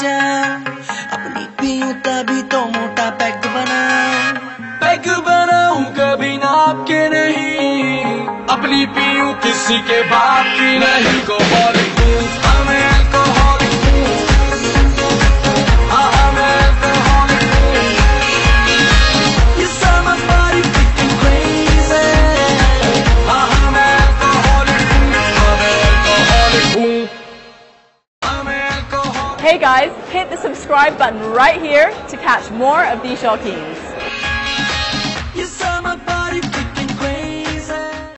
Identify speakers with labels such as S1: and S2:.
S1: जाऊं, अपनी पीऊं तभी तो मोटा पैग बनाऊं कभी नाप के नहीं, अपनी पीऊं किसी के बाप की नहीं। अल्कोहलिक हूँ, मैं अल्कोहलिक हूँ, मैं अल्कोहलिक हूँ। You set my body freaking crazy, मैं अल्कोहलिक हूँ, मैं अल्कोहलिक हूँ।
S2: Hey guys, hit the subscribe button right here to catch more of these Shawkeens.